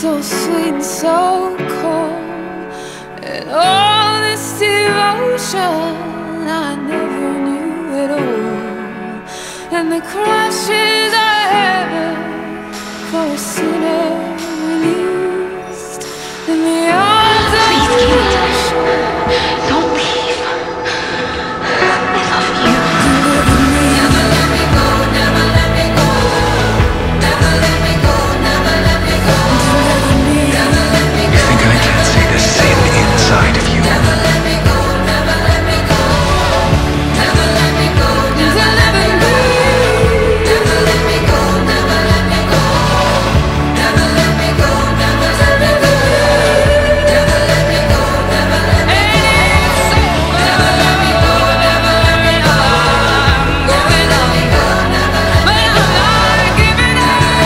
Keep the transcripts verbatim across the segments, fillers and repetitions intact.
so sweet and so cold, and all this devotion I never knew at all. And the crashes I heaven for a sinner released in the arms of Please, Kate, don't leave. I love you. Never let me go, never let me go, never let me go, never let me go, never let me go. You think I can't see the sin inside of you? Never let me go, never let me go, never let me go, never let me go, never let me go, never let me go, never let me go, never let me go, never let me go, never let me go, never let me go, never let me go. I'm going on, but I'm not giving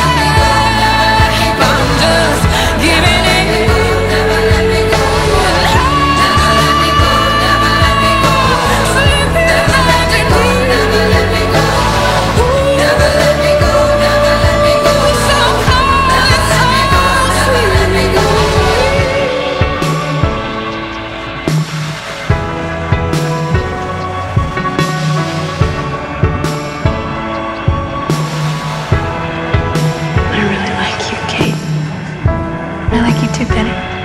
up. I'm just giving in. Never let me go, never let me go, never let me go, sleeping magic, never let me go, never let me go, never let me go, so cold and so sweet. Never let me go. I really like you, Kate. I like you too, Penny.